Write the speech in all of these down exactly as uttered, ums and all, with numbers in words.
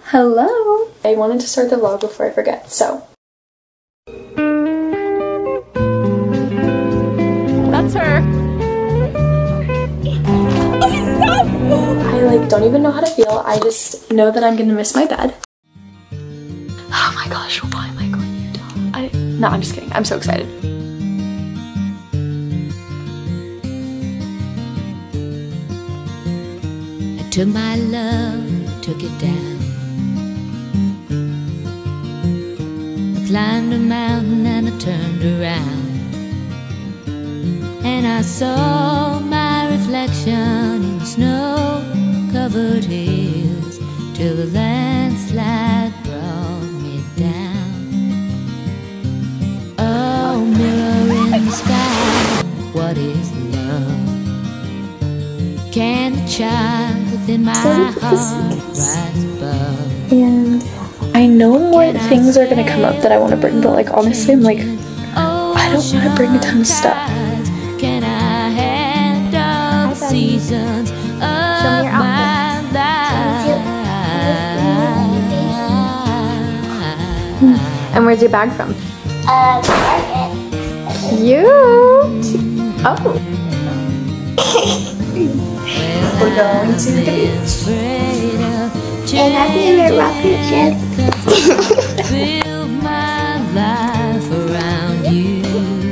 Hello! I wanted to start the vlog before I forget, so. That's her. Stop! I like don't even know how to feel. I just know that I'm gonna miss my bed. Oh my gosh, why am I going to Utah? I no, I'm just kidding. I'm so excited. I took my love, took it down. I climbed a mountain and I turned around, and I saw my reflection in the snow-covered hills till the landslide brought me down. Oh, mirror in the sky, what is love? Can the child within my heart rise above? And I know more things are gonna come up that I want to bring, but like honestly, I'm like, I don't want to bring a ton of stuff. Can I handle the seasons of my life? And where's your bag from? Uh, Target. You. Oh. We're going to the beach. And I think we're rocket ship. Build my life around you,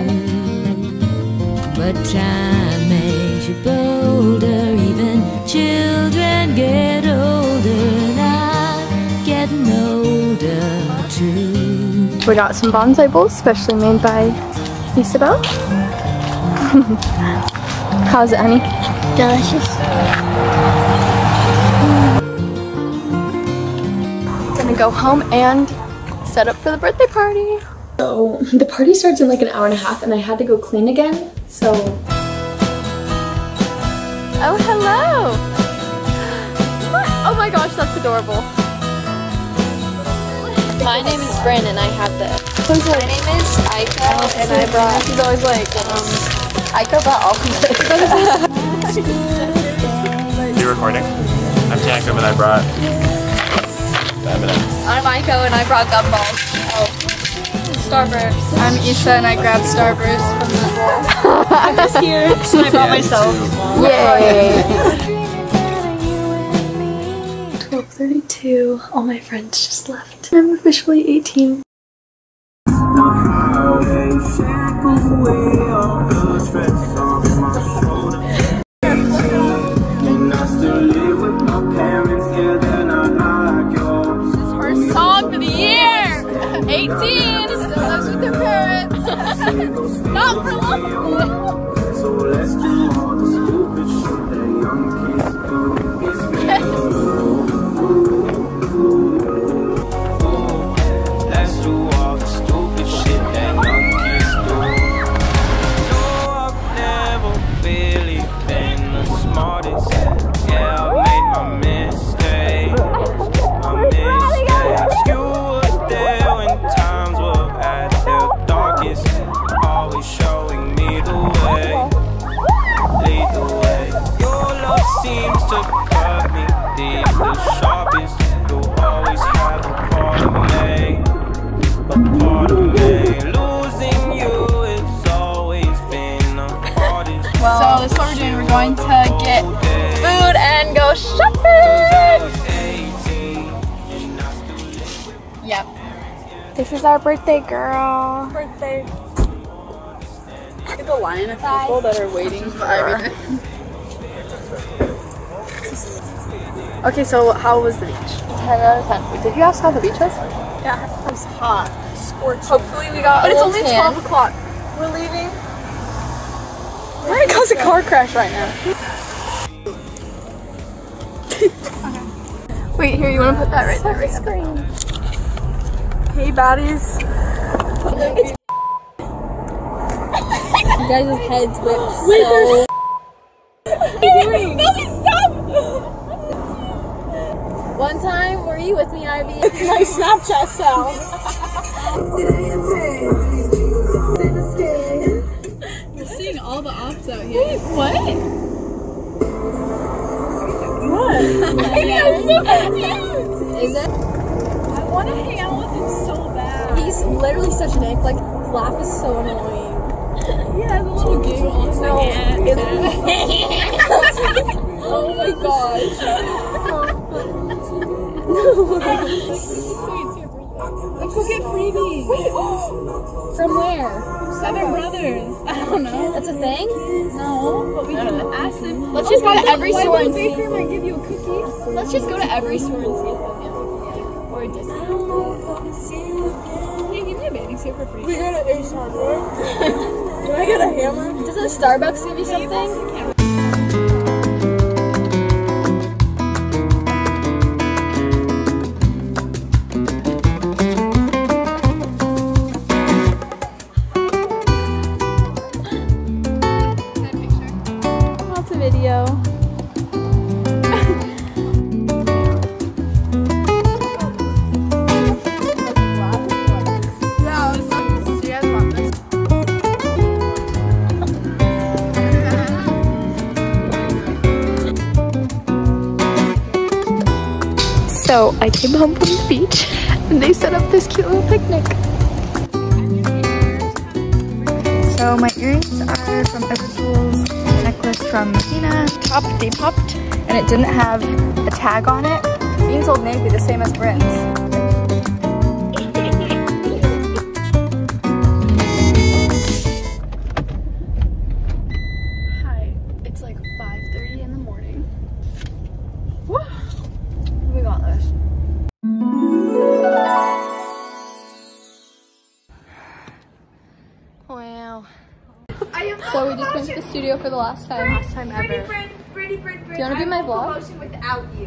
but time makes you bolder. Even children get older, and I'm getting older too. We got some bonsai bowls, specially made by Isabel. How's it, honey? Delicious. Gonna go home and set up for the birthday party. So the party starts in like an hour and a half, and I had to go clean again. So. Oh, hello. What? Oh my gosh, that's adorable. My name is Bryn and I have this. Who's My like, name is Aika and I brought. she's always like, um, Aika brought all You recording? I'm Jacob and I brought M and M's. I'm Aiko and I brought gumballs. Oh, Starburst. I'm Issa and I grabbed Starburst from the bowl. I'm just here and I brought myself. Yay! twelve thirty-two. All my friends just left. I'm officially eighteen. Song for the year! eighteen! Still lives with their parents! Not for long! So let's do all the stupid shit that young kids do. Let's do all the stupid shit that young kids do. No, I've never really been the smartest. Yeah, I've made my mistakes. My mistakes. You were there when times were at their darkest. Always showing me the way. Lead the way. Your love seems to cut me deep, the sharpest. You'll always have a part of me, a part of me. Losing you has always been the hardest. Well, so this is what we're doing. We're going to get Food and go shopping! Yep. This is our birthday girl. Birthday. Look at the line of people that are waiting for everything. Okay, so how was the beach? ten out of ten. Did you ask how the beach was? Yeah, it was hot. Scorching. Hopefully we got But a it's little only tan. twelve o'clock. We're leaving. We're gonna cause a car crash right now. Wait, here, you want to put that right there? Right screen. Hey, baddies. It's you guys' heads whipped so. What are you doing? No, stop! One time, were you with me, Ivy? It's my Snapchat sound. You're seeing all the ops out here. Wait, what? What? I'm so confused. Is it? I want to hang out with him so bad. He's literally such an ick. Like, laugh is so annoying. He has a little giggle on his No, hand. oh my gosh. Let's go get freebies. From where? Seven Brothers. I don't know. That's a thing? No, but we can ask them. Let's just go to every Why store the and see. baker might give you a cookie. Let's just go to every store and see if they'll have it. Or a discount. Hey, give me a bathing suit for free. We got an Ace Hardware. Can I get a hammer? Doesn't Starbucks give you something? Lots of video. So I came home from the beach and they set up this cute little picnic. So my earrings are from Eversoul's necklace from Medina. Top they popped and it didn't have a tag on it. Beans Old Navy, the same as Bryn's. Hi, it's like five thirty in the morning. Woo! We got this. Wow. So we just went to the studio for the last time. Last time ever. Do you want to be my vlog? Without you.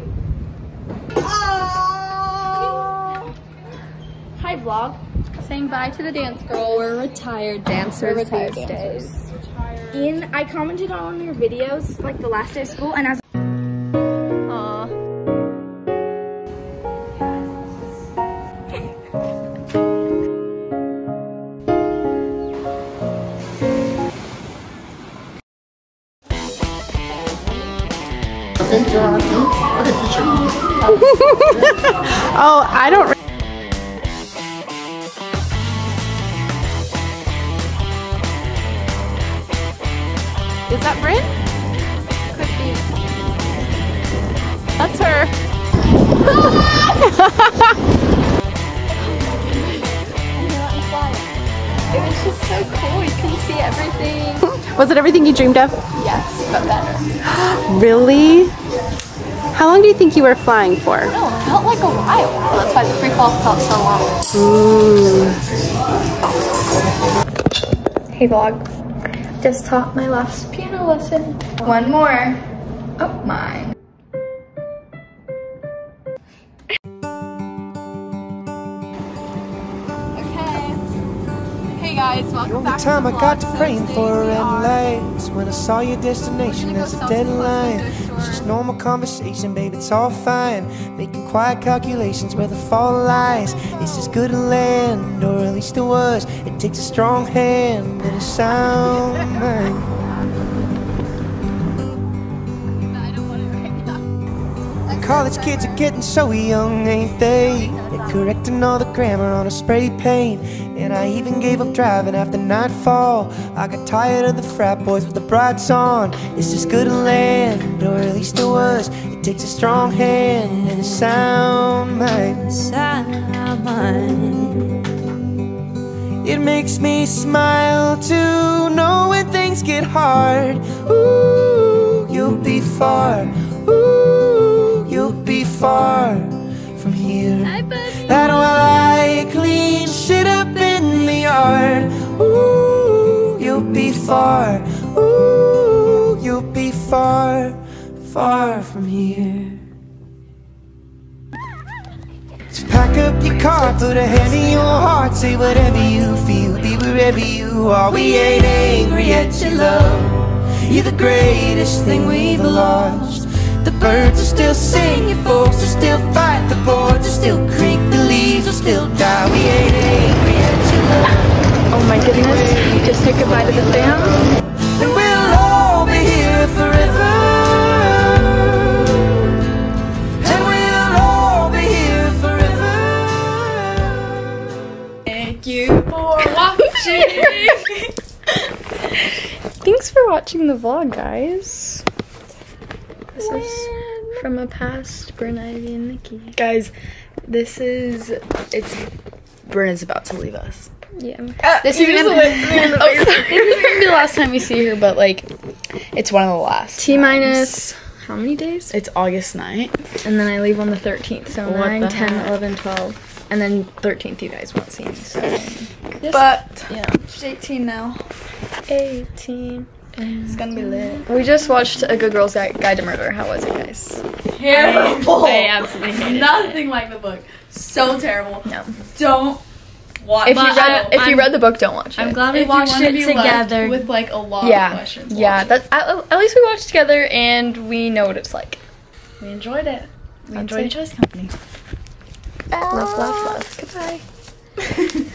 Hi vlog. Saying bye to the dance girls. We're retired dancers. We're retired these days. Ian, I commented on one of your videos, like the last day of school, and I was Aw. Oh, I don't. Is that Bryn? Could be. That's her. It was just so cool. You can see everything. Was it everything you dreamed of? Yes, but better. Really? How long do you think you were flying for? No, it felt like a while. That's why the free fall felt so long. Ooh. Hey vlog. Just taught my last piano lesson. One more. Oh, mine. Hey guys, welcome back to the Time I got to vlog. praying So for today we red are- lights when I saw your destination We're gonna as go a sell some deadline. clothes at the It's just store. normal conversation, babe, it's all fine. Making quiet calculations where the fall lies. It's as good a land, or at least it was. It takes a strong hand and a sound mind. College kids are getting so young, ain't they? They're correcting all the grammar on a spray paint. And I even gave up driving after nightfall. I got tired of the frat boys with the brights on. It's as good a land, or at least it was. It takes a strong hand and a sound mind. It makes me smile to know when things get hard. Ooh, you'll be far. Ooh, you'll be far from here. That while I clean shit up in the yard. Ooh, you'll be far. Ooh, you'll be far, far from here. So pack up your car, put a hand in your heart, say whatever you feel, be wherever you are. We ain't angry at your love. You're the greatest thing we've lost. The birds will still sing, your folks will still fight, the boards will still creak, the leaves will still die. We ain't angry at your love. Oh my goodness. Just say goodbye to the fam. And we'll all be here forever. And we'll all be here Thank you for watching. Thanks for watching the vlog, guys. This is from a past Bryn, Ivy, and Nikki. Guys, this is, it's, Bryn's about to leave us. Yeah. Uh, this is gonna, oh, this is gonna be the last time we see her, but like, it's one of the last. T minus how many days? It's August ninth. And then I leave on the thirteenth, so What nine, the ten, heck? eleven, twelve. And then thirteenth you guys won't see me, so. But, Yeah. she's eighteen now. eighteen. It's gonna be lit. We just watched A Good Girl's Guide Guide to Murder. How was it, guys? Terrible. I absolutely hate it. Nothing like the book. So terrible. No. Don't watch If you it. read if you I'm- read the book, don't watch it. I'm glad we If you watched wanna it be left together. with like a lot Yeah. of questions. Yeah. watch it. That's at, at least we watched together and we know what it's like. We enjoyed it. We That's enjoyed it. each other's company. Love, love, love. Goodbye.